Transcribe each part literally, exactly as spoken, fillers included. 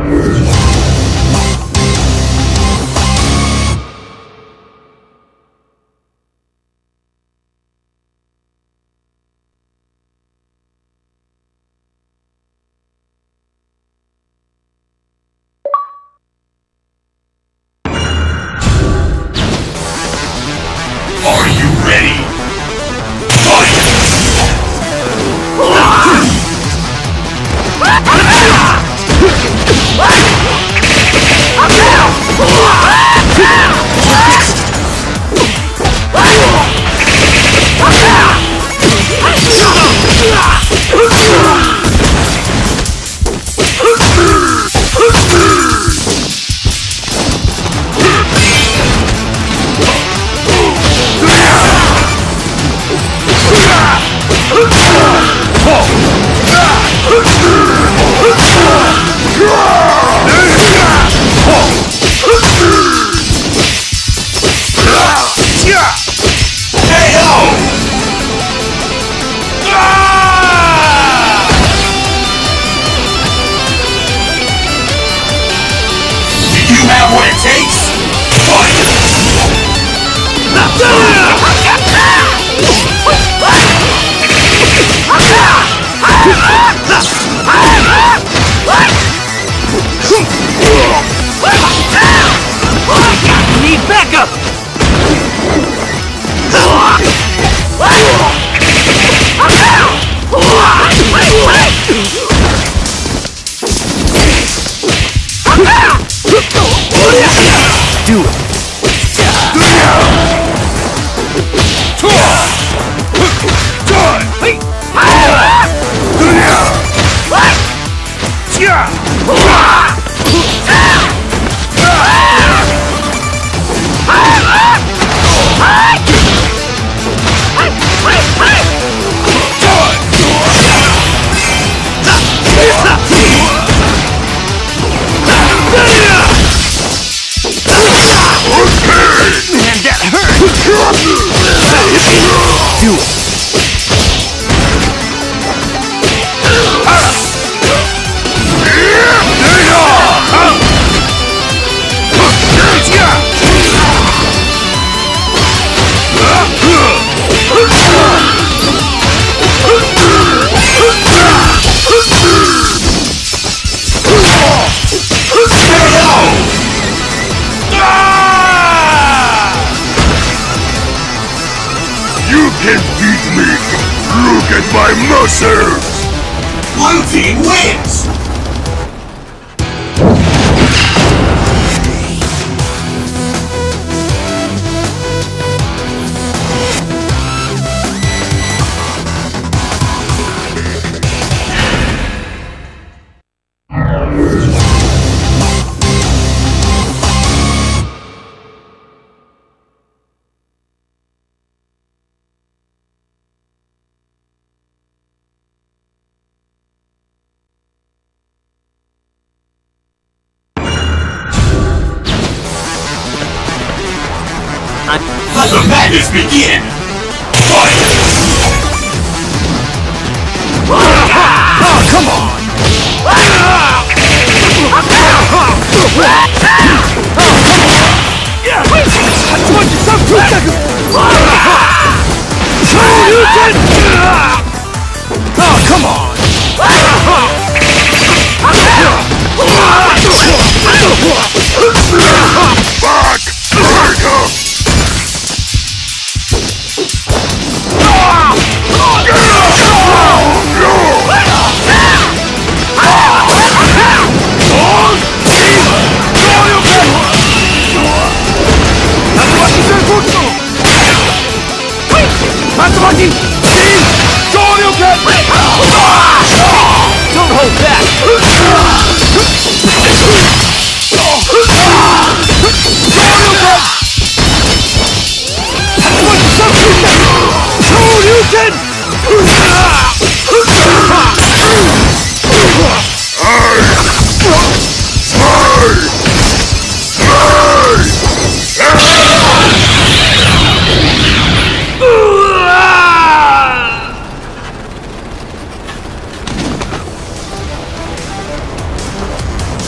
Are you ready? Fight! What it takes? Fight! Need backup! Do it! Man, that hurt! Do it! You can beat me! Look at my muscles! Blue team wins! Let the madness begin! Fight! Oh, come on! Oh, I told you some two seconds! Oh, come on! Back! Tiger!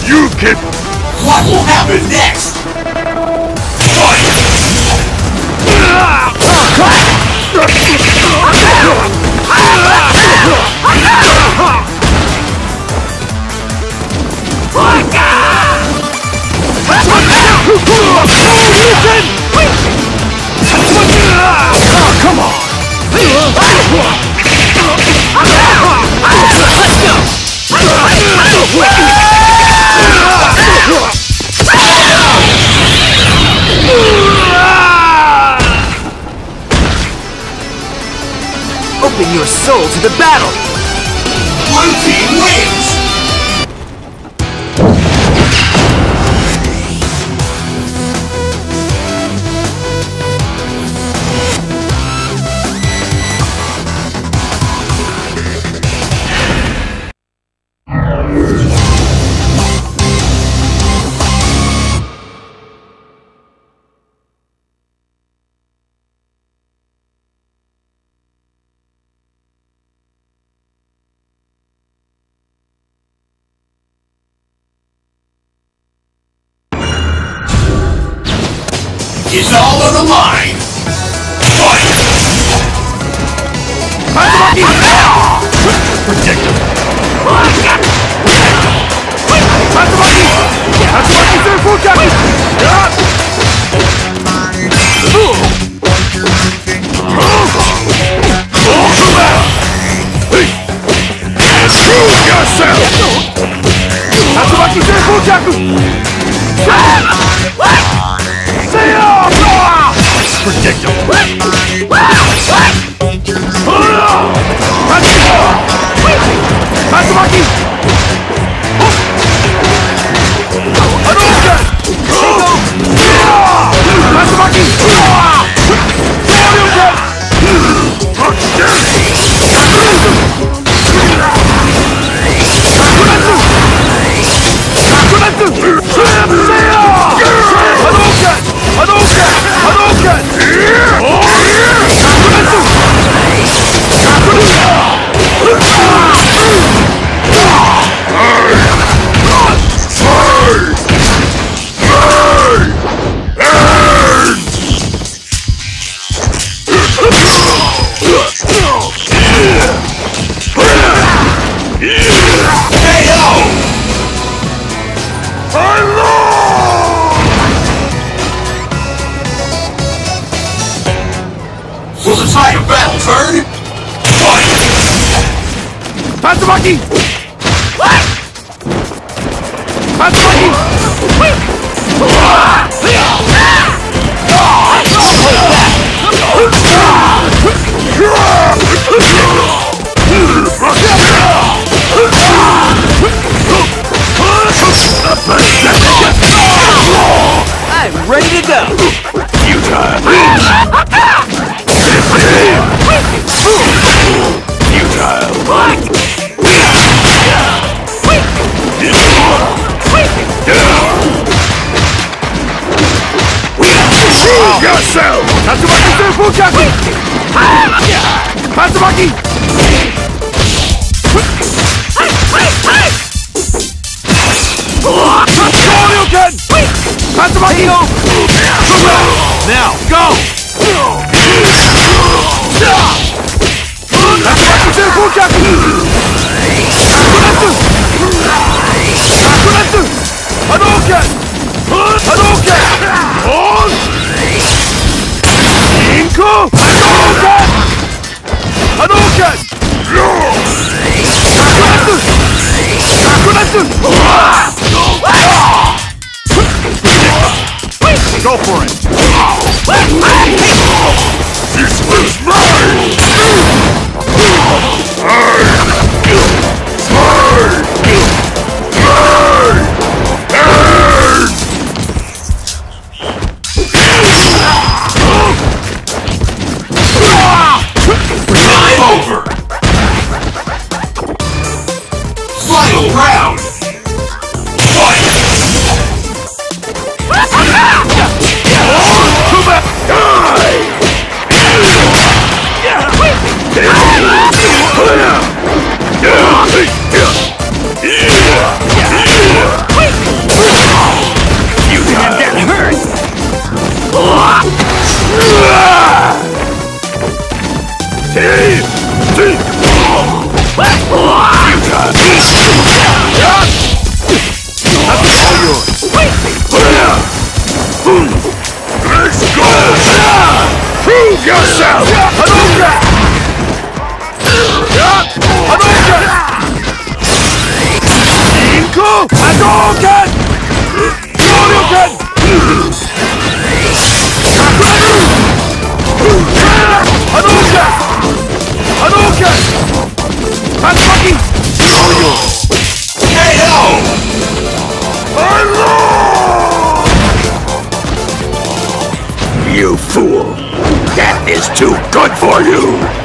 You can... What will happen next? Fight! Come on! Let's go! Open your soul to the battle! Blue team wins! It's all on the line! Fight! Protect him! Tatsumaki! Tatsumaki through full jacket! Prove yourself! Tatsumaki through full jacket! Protect him! Tatsumaki! Hadouken! Tatsumaki! Hadouken! Hakunatsu! Hadouken! Hadouken! Hadouken! Hakunatsu! Will the tide of battle turn? Fight! Tatsumaki! Tatsumaki! I'm ready to go! Futile! Prove yourself! Tatsumaki through full jacket! Tatsumaki! Shoryuken! Tatsumaki! Now, go! Tatsumaki through full jacket! Hakunatsu! Hakunatsu! Hadouken! Hadouken! Inko! Hadouken! Hadouken! Hakunatsu! Hakunatsu! Go for it! This was mine! Time over! Final round! Fight! Die! Hadouken! Shoryuken! Hadouken! Hadouken! Tatsumaki! K O! You fool! That is too good for you!